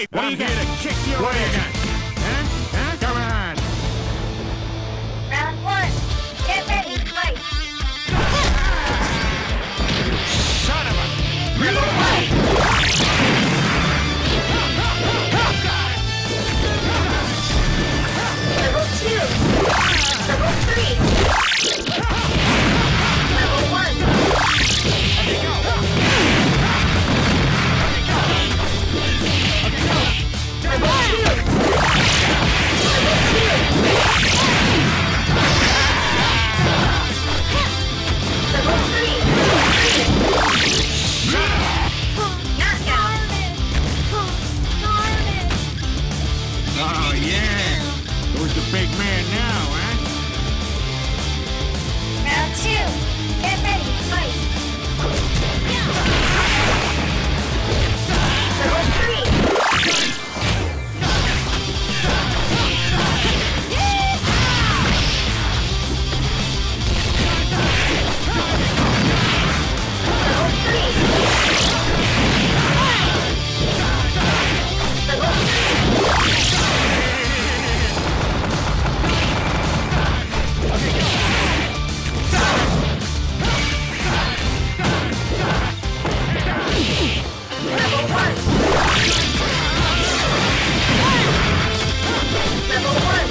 What do you got? To kick your what do you got? Huh? Come on. Round one. Get ready, fight. Son of a... Level one. Level two. Level three. Level one. Okay, go. Level two. Level two. Level three. Knockout. Oh, yeah. Who's the big man now, huh? Round two. Get ready, fight. Level three. Level three. Level Level one. Level one.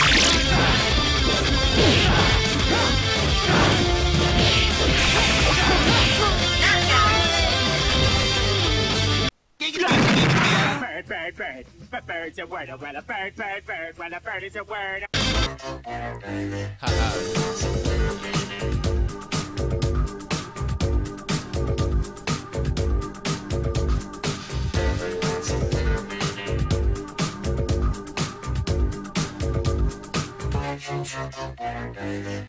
Bird. But bird's a word. Well, a bird. Well, a bird is a word. Baby.